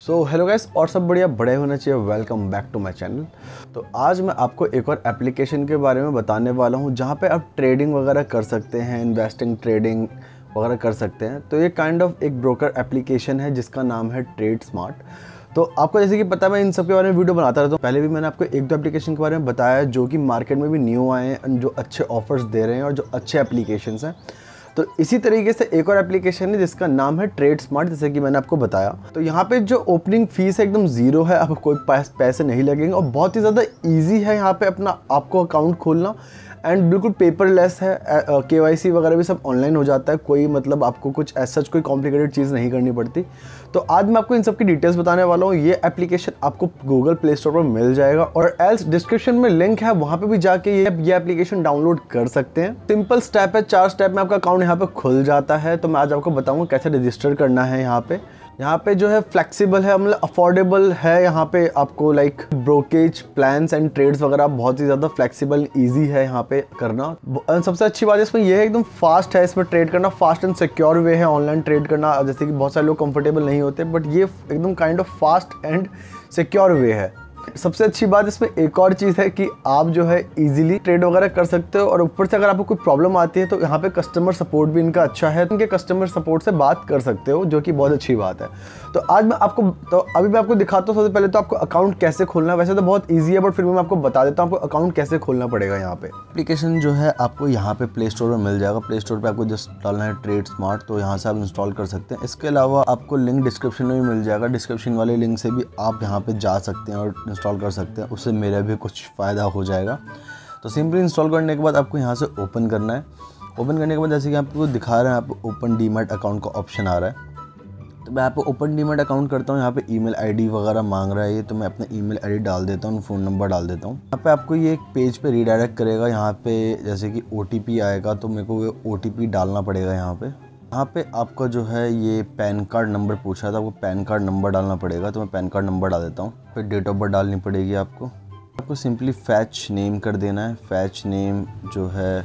So hello guys, और सब बढ़िया बड़े होना चाहिए। Welcome back to my channel. तो आज मैं आपको एक और एप्लीकेशन के बारे में बताने वाला हूं जहां पे आप ट्रेडिंग वगैरह कर सकते हैं, इन्वेस्टिंग ट्रेडिंग वगैरह कर सकते हैं। तो ये काइंड ऑफ एक ब्रोकर एप्लीकेशन है जिसका नाम है ट्रेड स्मार्ट। तो आपको जैसे कि पता है, मैं इन सब के बारे में वीडियो बनाता रहता हूँ। पहले भी मैंने आपको एक दो एप्लीकेशन के बारे में बताया है जो कि मार्केट में भी न्यू आए हैं, जो अच्छे ऑफर्स दे रहे हैं और जो अच्छे एप्लीकेशंस हैं। तो इसी तरीके से एक और एप्लीकेशन है जिसका नाम है ट्रेड स्मार्ट, जैसे कि मैंने आपको बताया। तो यहाँ पे जो ओपनिंग फीस है एकदम ज़ीरो है, आपको कोई पैसे नहीं लगेंगे और बहुत ही ज़्यादा इजी है यहाँ पे अपना आपको अकाउंट खोलना। एंड बिल्कुल पेपरलेस है। KYC वगैरह भी सब ऑनलाइन हो जाता है, कोई मतलब आपको कुछ ऐसा कोई कॉम्प्लिकेटेड चीज़ नहीं करनी पड़ती। तो आज मैं आपको इन सब की डिटेल्स बताने वाला हूँ। ये एप्लीकेशन आपको गूगल प्ले स्टोर पर मिल जाएगा और एल्स डिस्क्रिप्शन में लिंक है, वहाँ पे भी जाके ये एप्लीकेशन डाउनलोड कर सकते हैं। सिंपल स्टेप है, 4 स्टेप में आपका अकाउंट यहाँ पे खुल जाता है। तो मैं आज आपको बताऊँगा कैसे रजिस्टर करना है। यहाँ पे जो है फ्लेक्सिबल है, मतलब अफोर्डेबल है। यहाँ पे आपको like brokerage plans and trades वगैरह बहुत ही ज़्यादा फ्लेक्सिबल इजी है यहाँ पे करना। सबसे अच्छी बात इसमें यह है एकदम फास्ट है इसमें ट्रेड करना, फास्ट एंड सिक्योर वे है ऑनलाइन ट्रेड करना। जैसे कि बहुत सारे लोग कंफर्टेबल नहीं होते, बट ये एकदम kind of fast and secure way है। सबसे अच्छी बात इसमें एक और चीज़ है कि आप जो है इजीली ट्रेड वगैरह कर सकते हो और ऊपर से अगर आपको कोई प्रॉब्लम आती है तो यहाँ पे कस्टमर सपोर्ट भी इनका अच्छा है। इनके कस्टमर सपोर्ट से बात कर सकते हो, जो कि बहुत अच्छी बात है। तो आज मैं आपको दिखाता हूँ। सबसे पहले तो आपको अकाउंट कैसे खोलना है। वैसे तो बहुत ईजी है, बट फिर मैं आपको बता देता हूँ आपको अकाउंट कैसे खोलना पड़ेगा। यहाँ पे एप्लीकेशन जो है आपको यहाँ पे प्ले स्टोर में मिल जाएगा। प्ले स्टोर पर आपको जस्ट डालना है ट्रेड स्मार्ट, तो यहाँ से आप इंस्टॉल कर सकते हैं। इसके अलावा आपको लिंक डिस्क्रिप्शन में भी मिल जाएगा। डिस्क्रिप्शन वाले लिंक से भी आप यहाँ पे जा सकते हैं और इंस्टॉल कर सकते हैं, उससे मेरा भी कुछ फ़ायदा हो जाएगा। तो सिंपली इंस्टॉल करने के बाद आपको यहाँ से ओपन करना है। ओपन करने के बाद जैसे कि आपको दिखा रहे हैं, आपको ओपन डीमैट अकाउंट का ऑप्शन आ रहा है। तो मैं आपको ओपन डीमैट अकाउंट करता हूँ। यहाँ पे ईमेल आईडी वगैरह मांग रहा है ये, तो मैं अपना ईमेल आईडी डाल देता हूँ, फ़ोन नंबर डाल देता हूँ। यहाँ पे आपको ये एक पेज पे रीडायरेक्ट करेगा। यहाँ पे जैसे कि OTP आएगा, तो मेरे को वो OTP डालना पड़ेगा। यहाँ पे आपका जो है ये पैन कार्ड नंबर पूछ रहा था, आपको पैन कार्ड नंबर डालना पड़ेगा। तो मैं पैन कार्ड नंबर डाल देता हूँ। फिर डेट ऑफ बर्थ डालनी पड़ेगी आपको सिंपली फैच नेम कर देना है। फैच नेम जो है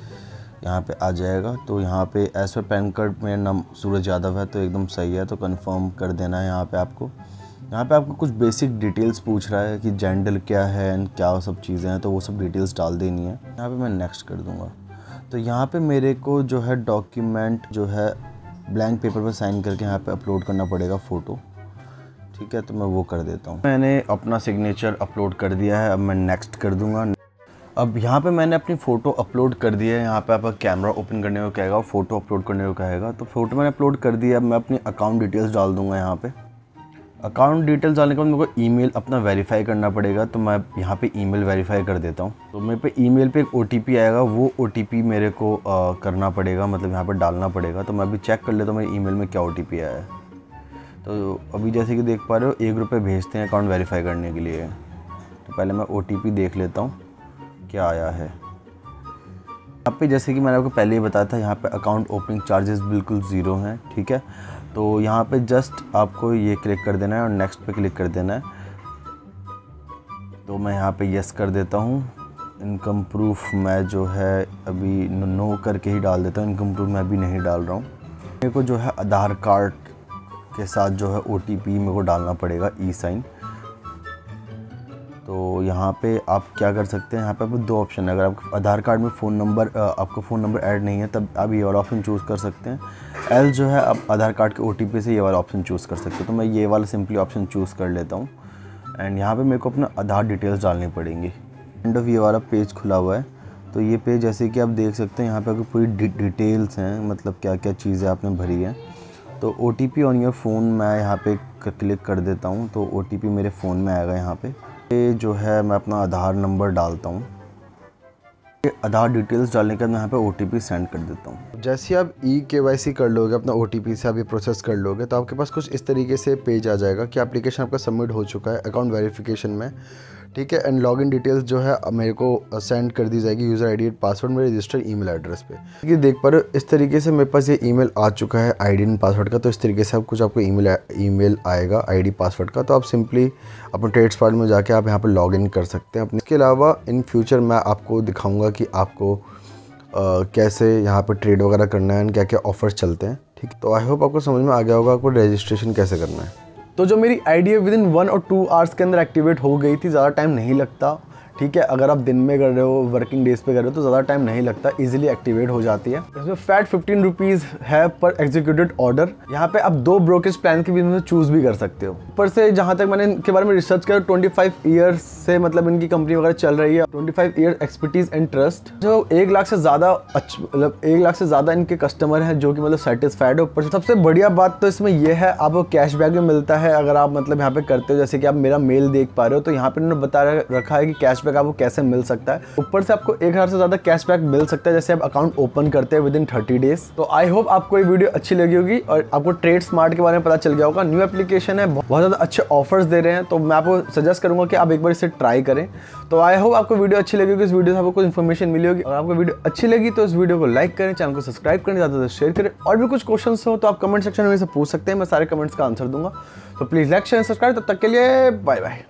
यहाँ पे आ जाएगा। तो यहाँ पे एज पर पैन कार्ड मेरा नाम सूरज यादव है, तो एकदम सही है, तो कंफर्म कर देना है। यहाँ पे आपको कुछ बेसिक डिटेल्स पूछ रहा है कि जेंडर क्या है एंड क्या सब चीज़ें हैं, तो वो सब डिटेल्स डाल देनी है। यहाँ पे मैं नेक्स्ट कर दूँगा। तो यहाँ पे मेरे को जो है डॉक्यूमेंट जो है ब्लैंक पेपर पर साइन करके यहाँ पे अपलोड करना पड़ेगा फ़ोटो। ठीक है, तो मैं वो कर देता हूँ। मैंने अपना सिग्नेचर अपलोड कर दिया है, अब मैं नेक्स्ट कर दूँगा। अब यहाँ पे मैंने अपनी फ़ोटो अपलोड कर दी है। यहाँ पे आपका कैमरा ओपन करने को कहेगा, फ़ोटो अपलोड करने को कहेगा। तो फ़ोटो मैंने अपलोड कर दिया। अब मैं अपनी अकाउंट डिटेल्स डाल दूँगा। यहाँ पे अकाउंट डिटेल्स डालने के बाद मेरे को ईमेल अपना वेरीफाई करना पड़ेगा, तो मैं यहाँ पे ईमेल वेरीफाई कर देता हूँ। तो मेरे पे ईमेल पे एक OTP आएगा, वो OTP मेरे को करना पड़ेगा, मतलब यहाँ पर डालना पड़ेगा। तो मैं अभी चेक कर लेता हूँ मेरे ईमेल में क्या OTP आया है। तो अभी जैसे कि देख पा रहे हो, 1 रुपये भेजते हैं अकाउंट वेरीफाई करने के लिए। तो पहले मैं OTP देख लेता हूँ क्या आया है। यहाँ पे जैसे कि मैंने आपको पहले ही बताया था, यहाँ पे अकाउंट ओपनिंग चार्जेस बिल्कुल ज़ीरो हैं। ठीक है, तो यहाँ पे जस्ट आपको ये क्लिक कर देना है और नेक्स्ट पे क्लिक कर देना है। तो मैं यहाँ पे यस कर देता हूँ। इनकम प्रूफ मैं जो है अभी नो करके ही डाल देता हूँ। इनकम प्रूफ मैं अभी नहीं डाल रहा हूँ। मेरे को जो है आधार कार्ड के साथ जो है OTP मेरे को डालना पड़ेगा, ई-साइन। तो यहाँ पे आप क्या कर सकते हैं, यहाँ पे आपको 2 ऑप्शन है। अगर आपका आधार कार्ड में आपका फ़ोन नंबर ऐड नहीं है, तब आप ये वाला ऑप्शन चूज़ कर सकते हैं। एल जो है आप आधार कार्ड के OTP से ये वाला ऑप्शन चूज़ कर सकते हो। तो मैं ये वाला सिंपली ऑप्शन चूज़ कर लेता हूँ। एंड यहाँ पे मेरे को अपना आधार डिटेल्स डालनी पड़ेंगी। एंड ऑफ ये वाला पेज खुला हुआ है। तो ये पेज जैसे कि आप देख सकते हैं, यहाँ पर आपकी पूरी डिटेल्स हैं, मतलब क्या क्या चीज़ें आपने भरी है। तो OTP ऑन योर फ़ोन मैं यहाँ पे क्लिक कर देता हूँ, तो OTP मेरे फ़ोन में आएगा। यहाँ पे ये जो है मैं अपना आधार नंबर डालता हूँ। आधार डिटेल्स डालने के बाद मैं यहाँ पे OTP सेंड कर देता हूँ। जैसे ही आप KYC कर लोगे, अपना OTP से आप ये प्रोसेस कर लोगे, तो आपके पास कुछ इस तरीके से पेज आ जाएगा कि एप्लीकेशन आपका सबमिट हो चुका है अकाउंट वेरिफिकेशन में। ठीक है, एंड लॉगिन डिटेल्स जो है मेरे को सेंड कर दी जाएगी, यूज़र ID पासवर्ड मेरे रजिस्टर्ड ईमेल एड्रेस पे। ये देख पा रहे हो, इस तरीके से मेरे पास ये ईमेल आ चुका है ID एंड पासवर्ड का। तो इस तरीके से आपको ईमेल आएगा ID पासवर्ड का। तो आप सिंपली अपने ट्रेड स्मार्ट में जाके आप यहाँ पर लॉगिन कर सकते हैं। इसके अलावा इन फ्यूचर मैं आपको दिखाऊँगा कि आपको कैसे यहाँ पर ट्रेड वगैरह करना है, क्या क्या ऑफर्स चलते हैं। ठीक, तो आई होप आपको समझ में आ गया होगा आपको रजिस्ट्रेशन कैसे करना है। तो जो मेरी आईडी है विदिन 1 और 2 आवर्स के अंदर एक्टिवेट हो गई थी। ज़्यादा टाइम नहीं लगता, ठीक है। अगर आप दिन में कर रहे हो, वर्किंग डेज पे कर रहे हो तो ज़्यादा टाइम नहीं लगता, इजीली एक्टिवेट हो जाती है। इसमें फैट 15 रुपीज़ है पर एग्जीक्यूटेड ऑर्डर। यहाँ पे आप 2 ब्रोकरेज प्लान के बीच में चूज़ भी कर सकते हो। ऊपर से जहाँ तक मैंने इनके बारे में रिसर्च किया, 25 ईयर्स से मतलब इनकी कंपनी वगैरह चल रही है। 25 ईयर एक्सपर्टीज एंड ट्रस्ट। जो 1 लाख से ज़्यादा मतलब 1 लाख से ज़्यादा इनके कस्टमर हैं जो कि मतलब सेटिस्फाइड है। ऊपर से सबसे बढ़िया बात तो इसमें यह है, आपको कैशबैक भी मिलता है अगर आप मतलब यहाँ पे करते हो। जैसे कि आप मेरा मेल देख पा रहे हो, तो यहाँ पे उन्होंने बता रखा है कि कैशबैक आपको कैसे मिल सकता है। ऊपर से आपको 1000 से ज़्यादा कैशबैक मिल सकता है जैसे आप अकाउंट ओपन करते हैं विदिन 30 डेज। तो आई होप आपको ये वीडियो अच्छी लगी होगी और आपको ट्रेड स्मार्ट के बारे में पता चल गया होगा। न्यू एप्लीकेशन है, बहुत ज़्यादा अच्छे ऑफर्स दे रहे हैं, तो मैं आपको सजेस्ट करूंगा कि आप एक बार इसे ट्राई करें। तो आई होप आपको वीडियो अच्छी लगी होगी, इस वीडियो से आपको कुछ इन्फॉर्मेशन मिली होगी। अगर आपको वीडियो अच्छी लगी तो इस वीडियो को लाइक करें, चैनल को सब्सक्राइब करें, ज़्यादा से शेयर करें। और भी कुछ क्वेश्चन हो तो आप कमेंट सेक्शन में से पूछ सकते हैं, मैं सारे कमेंट्स का आंसर दूंगा। तो प्लीज़ लाइक शेयर सब्सक्राइब। तब तक के लिए बाय बाय।